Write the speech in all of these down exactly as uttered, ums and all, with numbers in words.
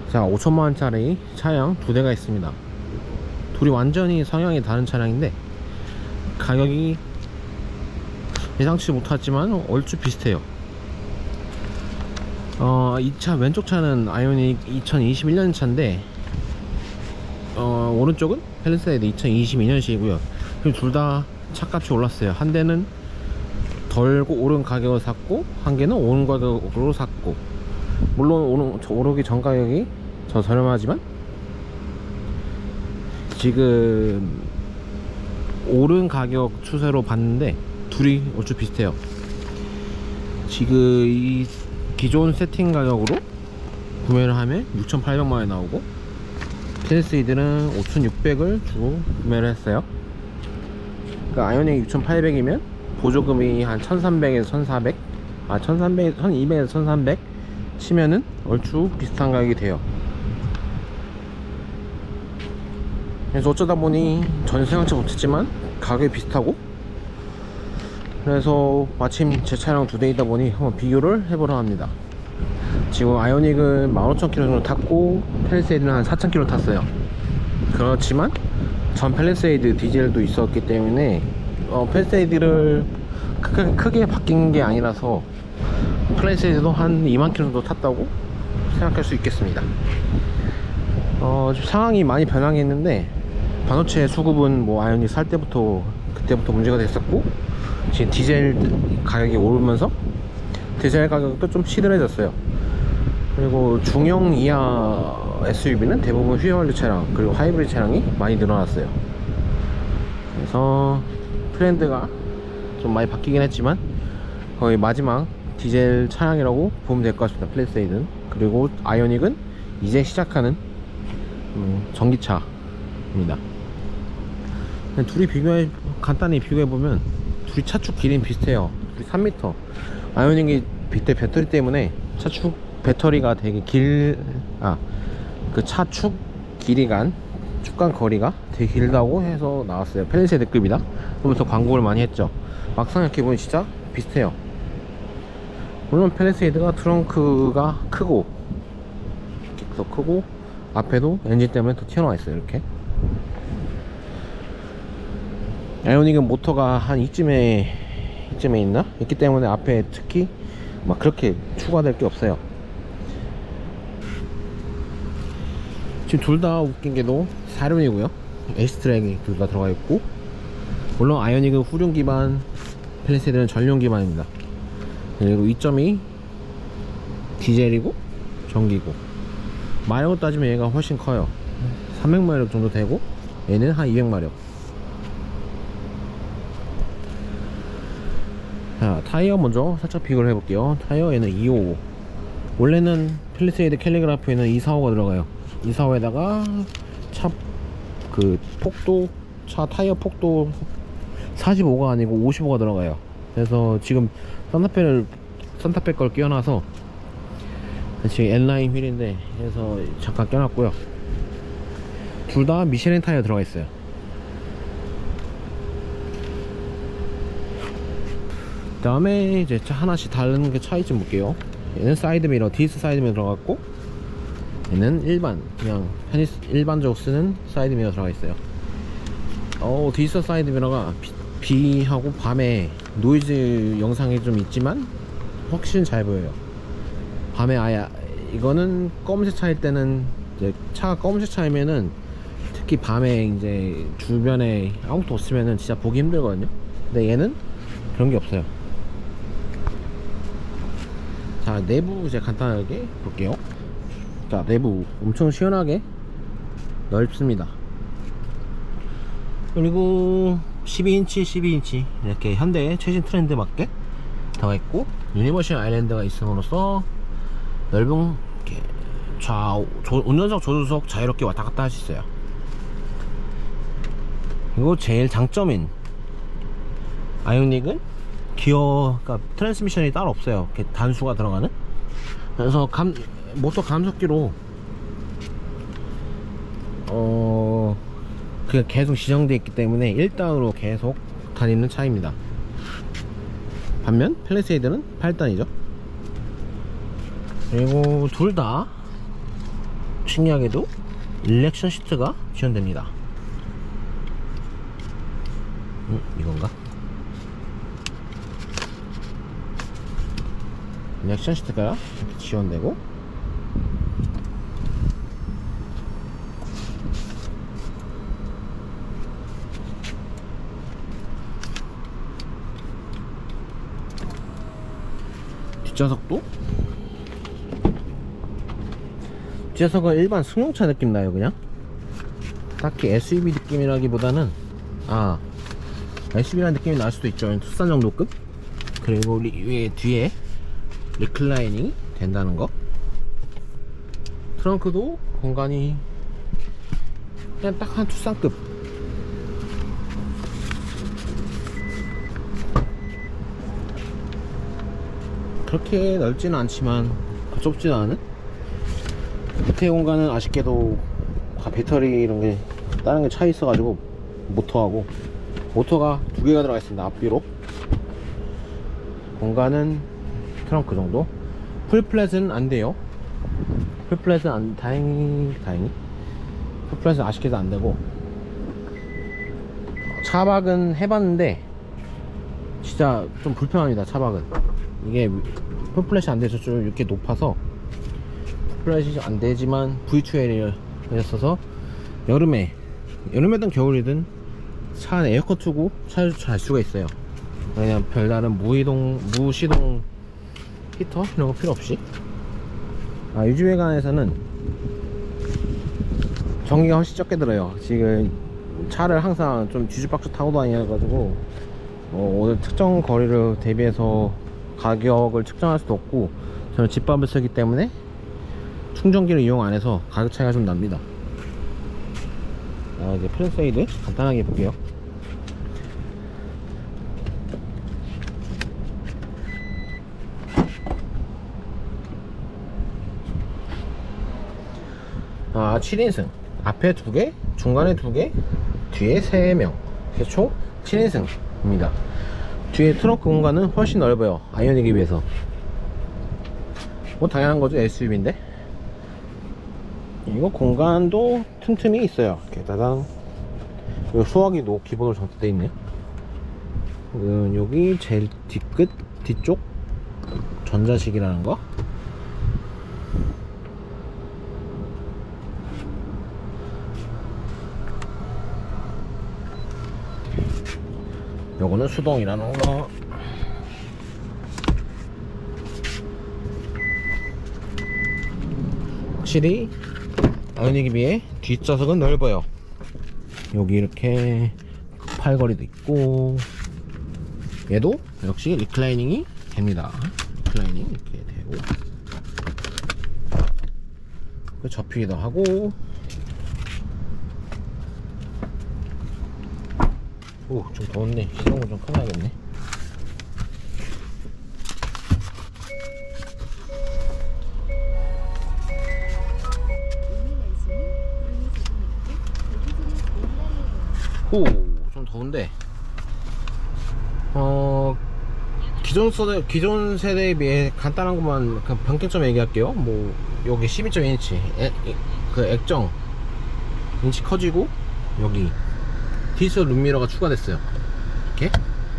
자, 오천만 원짜리 차량 두 대가 있습니다. 둘이 완전히 성향이 다른 차량인데 가격이 예상치 못했지만 얼추 비슷해요. 어, 이 차 왼쪽 차는 아이오닉 이천이십일 년 차인데 어, 오른쪽은 팰리세이드 이천이십이 년식이고요 둘 다 차값이 올랐어요. 한 대는 덜 오른 가격을 샀고 한 개는 오른 가격으로 샀고, 물론 오른, 오르기 전 가격이 더 저렴하지만 지금 오른 가격 추세로 봤는데 둘이 얼추 비슷해요. 지금 이 기존 세팅 가격으로 구매를 하면 육천팔백만 원이 나오고 팰리세이드는 오천육백을 주고 구매를 했어요. 그러니까 아이오닉 육천팔백이면 보조금이 한 천삼백에서 천사백, 아 천삼백, 천이백에서 천삼백 치면은 얼추 비슷한 가격이 돼요. 그래서 어쩌다 보니 전혀 생각지 못했지만 가격이 비슷하고, 그래서 마침 제 차량 두 대이다 보니 한번 비교를 해보려 합니다. 지금 아이오닉은 만 오천 킬로미터 정도 탔고 팰리세이드는 한 사천 킬로미터 탔어요. 그렇지만 전 팰리세이드 디젤도 있었기 때문에 어, 팰리세이드를 크게, 크게 바뀐 게 아니라서 팰리세이드도 한 이만 킬로미터 정도 탔다고 생각할 수 있겠습니다. 어, 상황이 많이 변하겠는데 반도체 수급은 뭐 아이오닉 살 때부터 그때부터 문제가 됐었고, 지금 디젤 가격이 오르면서 디젤 가격도 좀 시들해졌어요. 그리고 중형 이하 에스유브이는 대부분 휘발유 차량 그리고 하이브리드 차량이 많이 늘어났어요. 그래서 트렌드가 좀 많이 바뀌긴 했지만 거의 마지막 디젤 차량이라고 보면 될 것 같습니다. 팰리세이드는. 그리고 아이오닉은 이제 시작하는 음, 전기차입니다. 둘이 비교해, 간단히 비교해보면 둘이 차축 길이는 비슷해요. 둘이 삼 미터. 아이오닉이 빗대 배터리 때문에 차축 배터리가 되게 길, 아, 그 차축 길이간, 축간 거리가 되게 길다고 해서 나왔어요. 팰리세이드급이다 그러면서 광고를 많이 했죠. 막상 이렇게 보면 진짜 비슷해요. 물론 팰리세이드가 트렁크가 크고 더 크고 앞에도 엔진 때문에 더 튀어나와 있어요. 이렇게. 아이오닉은 모터가 한 이쯤에 이쯤에 있나? 있기 때문에 앞에 특히 막 그렇게 추가될 게 없어요. 지금 둘 다 웃긴 게도 사륜이고요. 에이스트랙이 둘 다 들어가 있고, 물론 아이오닉은 후륜 기반, 팰리세이드는 전륜 기반입니다. 그리고 이 점 이 디젤이고 전기고, 마력을 따지면 얘가 훨씬 커요. 삼백 마력 정도 되고 얘는 한 이백 마력. 자, 타이어 먼저 살짝 비교를 해볼게요. 타이어 얘는 이백오십오. 원래는 팰리세이드 캘리그라프에는 이백사십오가 들어가요. 이백사십오에다가 차 그 폭도, 차 타이어 폭도 사십오가 아니고 오십오가 들어가요. 그래서 지금 산타페를 산타페 걸 끼워놔서 지금 N라인 휠인데 그래서 잠깐 껴놨고요. 둘 다 미쉐린 타이어 들어가 있어요. 그 다음에 이제 하나씩 다른 게 차이점 볼게요. 얘는 사이드미러, 디스 사이드미러 들어갔고, 얘는 일반, 그냥 편히 일반적으로 쓰는 사이드미러 들어가 있어요. 어, 디스 사이드미러가 비, 비하고 밤에 노이즈 영상이 좀 있지만 훨씬 잘 보여요. 밤에 아예, 이거는 검은색 차일 때는, 이제 차가 검은색 차이면은 특히 밤에 이제 주변에 아무것도 없으면은 진짜 보기 힘들거든요. 근데 얘는 그런 게 없어요. 자, 내부 이제 간단하게 볼게요. 자, 내부 엄청 시원하게 넓습니다. 그리고 십이 인치 십이 인치 이렇게 현대의 최신 트렌드에 맞게 들어가 있고, 유니버셜 아일랜드가 있음으로써 넓은 이렇게 좌우 조, 운전석 조수석 자유롭게 왔다 갔다 할 수 있어요. 그리고 제일 장점인 아이오닉은 기어, 그러니까 트랜스미션이 따로 없어요. 이렇게 단수가 들어가는. 그래서 감, 모터 감속기로 어 그게 계속 지정되어 있기 때문에 일 단으로 계속 다니는 차입니다. 반면 팰리세이드는 팔 단이죠. 그리고 둘 다 신기하게도 일렉션 시트가 지원됩니다. 음, 이건가? 일렉션 시트가 지원되고, 뒷좌석도 뒷좌석은 일반 승용차 느낌 나요. 그냥 딱히 에스유브이 느낌이라기보다는, 아 에스유브이라는 느낌이 날 수도 있죠. 투싼 정도급. 그리고 리, 위에 뒤에 리클라이닝이 된다는 거. 트렁크도 공간이 그냥 딱 한 투싼급. 그렇게 넓지는 않지만 좁지도 않은. 밑에 공간은 아쉽게도 다 배터리 이런 게 다른 게 차 있어 가지고, 모터하고 모터가 두 개가 들어가 있습니다. 앞뒤로. 공간은 트렁크 정도. 풀플랫은 안 돼요. 풀플랫은 안, 다행히 다행히 풀플랫은 아쉽게도 안 되고, 차박은 해봤는데 진짜 좀 불편합니다. 차박은 이게 풀플랫이 안 돼서 좀 이렇게 높아서 풀플랫이 안 되지만 브이 투 엘이었어서 여름에 여름이든 겨울이든 차 안에 에어컨 트고 차를 잘 수가 있어요. 그냥 별다른 무이동 무시동 히터 이런 거 필요 없이. 아, 유지외관에서는 전기가 훨씬 적게 들어요. 지금 차를 항상 좀 뒤죽박죽 타고 다녀가지고 어, 오늘 특정 거리를 대비해서 가격을 측정할 수도 없고, 저는 집밥을 쓰기 때문에 충전기를 이용 안 해서 가격 차이가 좀 납니다. 아, 이제 플랫세이드 간단하게 볼게요. 아, 칠 인승. 앞에 두 개, 중간에 두 개, 뒤에 세 명. 총 칠 인승입니다. 뒤에 트렁크 공간은 훨씬 넓어요. 아이오닉에 비해서. 뭐 당연한 거죠. 에스유브이인데. 이거 공간도 틈틈이 있어요. 이렇게 따당. 그리고 수화기도 기본으로 장착되어 있네요. 음, 여기 제일 뒤끝 뒤쪽 전자식이라는 거. 요거는 수동이라는 거. 확실히 아이오닉에 비해 뒷좌석은 넓어요. 여기 이렇게 팔걸이도 있고, 얘도 역시 리클라이닝이 됩니다. 리클라이닝 이렇게 되고, 접히기도 하고. 오, 좀 더웠네. 시동을 좀 켜놔야겠네. 오, 좀 더운데. 어, 기존 세대, 기존 세대에 비해 간단한 것만 그 변경점 얘기할게요. 뭐, 여기 십이 점 이 인치, 에, 그 액정 인치 커지고, 여기 디지털 룸미러가 추가됐어요. 이렇게.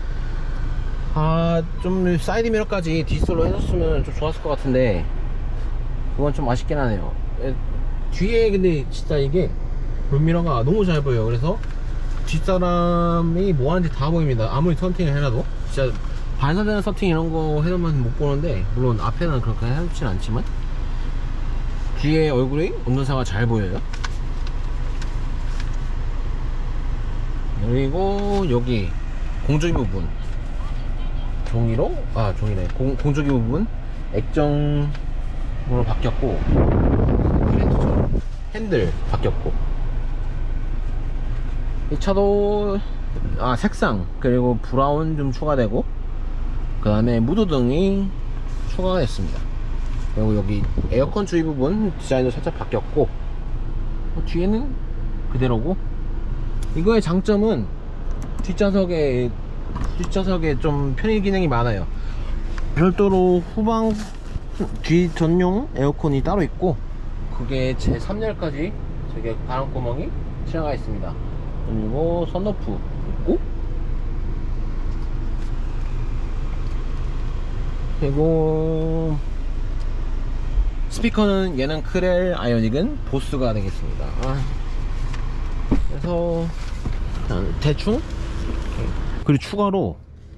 아, 좀 사이드 미러까지 디지털로 해줬으면 좀 좋았을 것 같은데, 그건 좀 아쉽긴 하네요. 에, 뒤에 근데 진짜 이게 룸미러가 너무 잘 보여요. 그래서 뒷사람이 뭐 하는지 다 보입니다. 아무리 서팅을 해놔도. 진짜 반사되는 서팅 이런 거 해놓으면 못 보는데, 물론 앞에는 그렇게 해놓진 않지만 뒤에 얼굴이 온도차가 잘 보여요. 그리고 여기 공조기 부분 종이로, 아 종이래 공, 공조기 부분 액정으로 바뀌었고, 그랜저처럼 핸들 바뀌었고, 이 차도 아 색상 그리고 브라운 좀 추가되고, 그 다음에 무드등이 추가가 됐습니다. 그리고 여기 에어컨 주위 부분 디자인도 살짝 바뀌었고, 뭐 뒤에는 그대로고. 이거의 장점은 뒷좌석에 뒷좌석에 좀 편의 기능이 많아요. 별도로 후방 뒤 전용 에어컨이 따로 있고, 그게 제삼 열까지 저게 바람구멍이 튀어나가 있습니다. 그리고 선루프 있고, 그리고 스피커는 얘는 크렐, 아이오닉은 보스가 되겠습니다. 그래서 대충, 그리고 추가로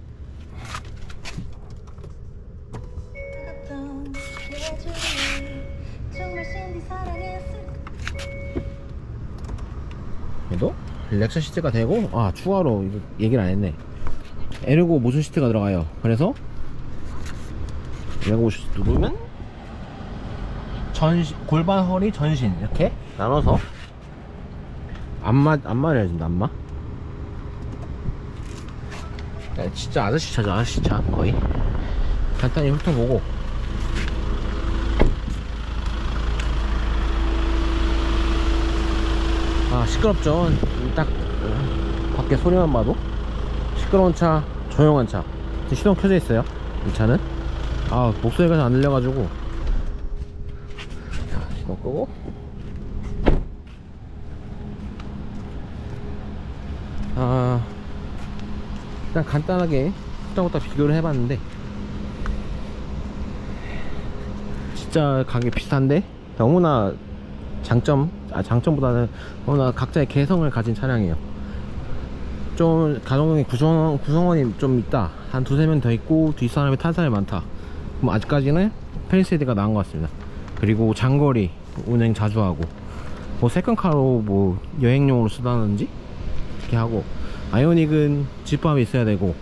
얘도 렉션 시트가 되고, 아 추가로 이거 얘기를 안 했네. 에르고 모션 시트가 들어가요. 그래서 에르고 모션 시트 누르면 전신, 골반, 허리, 전신 이렇게 나눠서 안마, 안마를 해준다. 안마. 야, 진짜 아저씨 차죠. 아저씨 차 거의. 간단히 훑어보고, 아 시끄럽죠. 딱 밖에 소리만 봐도 시끄러운 차, 조용한 차. 시동 켜져 있어요 이 차는. 아 목소리가 잘 안 들려가지고. 자, 시동 끄고, 아 일단 간단하게 후딱후딱 비교를 해봤는데 진짜 가격 비슷한데 너무나 장점, 아 장점보다는 너무나 각자의 개성을 가진 차량이에요. 좀 가정용의 구성, 구성원이 좀 있다, 한 두세 명 더 있고 뒷사람이 탄 사람이 많다, 그럼 아직까지는 펠리세이드가 나은 것 같습니다. 그리고 장거리 운행 자주 하고, 뭐 세컨카로 뭐 여행용으로 쓰다든지 이렇게 하고, 아이오닉은 집밥이 있어야 되고,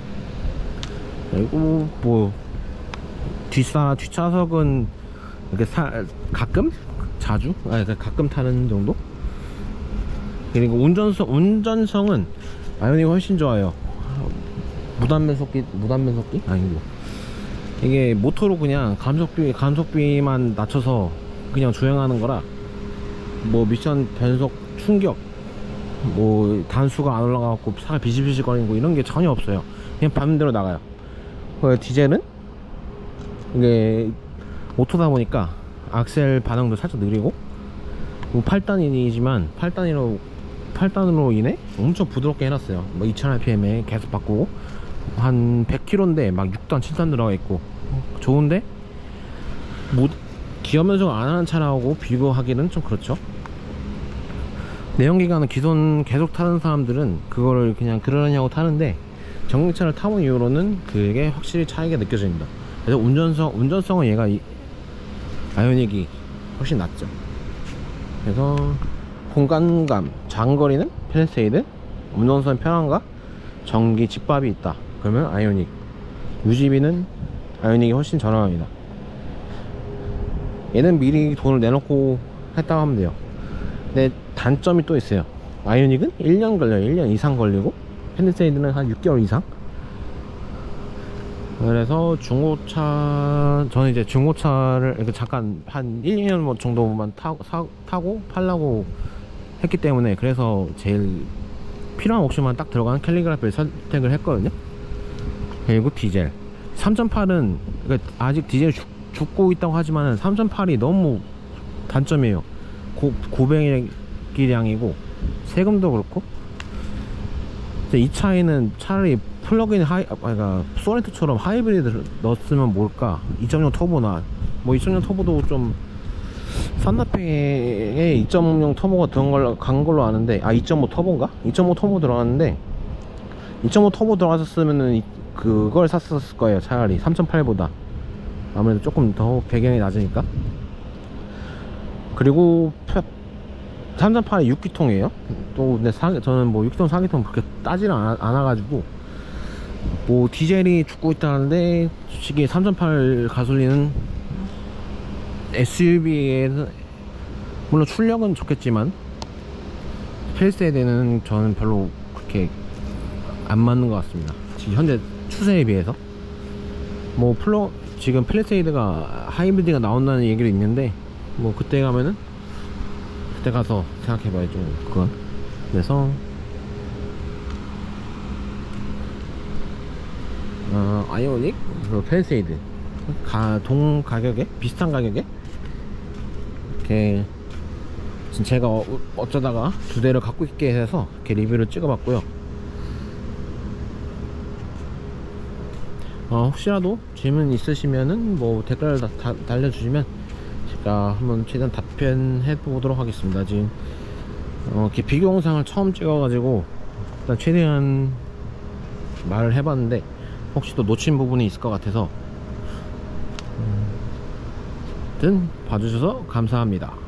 그리고 뭐 뒷사, 뒷좌석은 이렇게 사, 가끔? 자주? 아, 가끔 타는 정도? 그리고 운전성, 운전성은 아이오닉이 훨씬 좋아요. 무단변속기, 무단변속기? 아니고, 이게 모터로 그냥 감속비, 감속비만 낮춰서 그냥 주행하는 거라, 뭐 미션 변속 충격, 뭐 단수가 안 올라가고 차가 비실비실 거리고 이런 게 전혀 없어요. 그냥 밟는 나가요. 디젤은 이게 오토다 보니까 악셀 반응도 살짝 느리고, 뭐 팔 단이지만 팔 단으로 팔 단으로 인해 엄청 부드럽게 해놨어요. 뭐 이천 알피엠에 계속 바꾸고, 한 백 킬로미터인데 막 육 단, 칠 단 들어가 있고 좋은데, 뭐 기어 변속 안 하는 차라고 비교하기는 좀 그렇죠. 내연기관은 기존 계속 타는 사람들은 그거를 그냥 그러냐고 타는데, 전기차를 타본 이후로는 그게 확실히 차이가 느껴집니다. 그래서 운전성, 운전성은 얘가 이, 아이오닉이 훨씬 낫죠. 그래서 공간감, 장거리는 펠리세이드, 운전성 편함과 전기 집밥이 있다 그러면 아이오닉, 유지비는 아이오닉이 훨씬 저렴합니다. 얘는 미리 돈을 내놓고 했다고 하면 돼요. 근데 단점이 또 있어요. 아이오닉은 일 년 걸려요. 일 년 이상 걸리고, 펠리세이드는 한 육 개월 이상. 그래서 중고차, 저는 이제 중고차를 이렇게 잠깐 한 일, 이 년 정도만 타고, 사, 타고 팔려고 했기 때문에, 그래서 제일 필요한 옵션만 딱 들어가는 캘리그라피를 선택을 했거든요. 그리고 디젤 삼 점 팔은 그러니까 아직 디젤 죽, 죽고 있다고 하지만 삼 점 팔이 너무 단점이에요. 고, 고배기량이고 세금도 그렇고. 이 차에는 차라리 플러그인 하이, 그러니까 소네트처럼 하이브리드 넣었으면 뭘까, 이 점 영 터보나, 뭐 이 점 영 터보도 좀 산나페에 이 점 영 터보가 들어간 걸로, 간 걸로 아는데, 아 이 점 오 터보인가? 이 점 오 터보 들어갔는데, 이 점 오 터보 들어갔었으면은 그걸 샀었을 거예요. 차라리 삼 점 팔보다 아무래도 조금 더 배경이 낮으니까. 그리고 삼 점 팔이 육 기통이에요 또. 근데 사, 저는 뭐 육 기통 사 기통 그렇게 따지를 않아, 않아가지고, 뭐 디젤이 죽고 있다는데 솔직히 삼 점 팔 가솔린은 에스유브이에서 물론 출력은 좋겠지만 펠리세이드는 저는 별로 그렇게 안 맞는 것 같습니다. 지금 현재 추세에 비해서. 뭐 플러 지금 펠리세이드가 하이브리드가 나온다는 얘기도 있는데, 뭐 그때 가면은 그때 가서 생각해봐야죠 그건. 그래서 어, 아이오닉 그리고 펠리세이드 가, 동 가격에 비슷한 가격에 이렇게 제가 어, 어쩌다가 두 대를 갖고 있게 해서 이렇게 리뷰를 찍어봤고요. 어, 혹시라도 질문 있으시면은 뭐 댓글 다, 다, 달려주시면 제가 한번 최대한 답변해 보도록 하겠습니다. 지금 어, 이렇게 비교 영상을 처음 찍어가지고 일단 최대한 말을 해봤는데 혹시 또 놓친 부분이 있을 것 같아서 음, 봐주셔서 감사합니다.